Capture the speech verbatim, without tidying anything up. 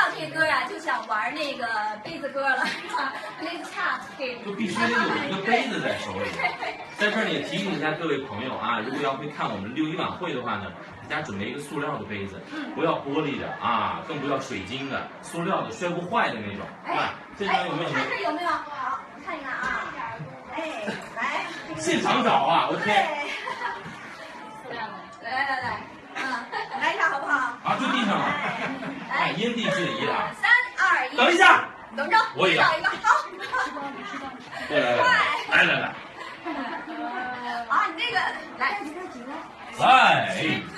到这歌啊，就想玩那个杯子歌了，是吧？那个 cup 给就必须得有一个杯子在手里。在这儿呢也提醒一下各位朋友啊，如果要会看我们六一晚会的话呢，大家准备一个塑料的杯子，不要玻璃的啊，更不要水晶的，塑料的摔不坏的那种。啊，这张有没有？ 看这有没有？好，看一看啊。哎，来， 现场找啊 ，OK。 塑料的，来来来，嗯，来一下好不好？ 啊，就地上了。哎，因地制宜啊。 三二一。 等一下。 等着， 我也要找一个，好。 来来来，来来来。 好，你这个来。 来。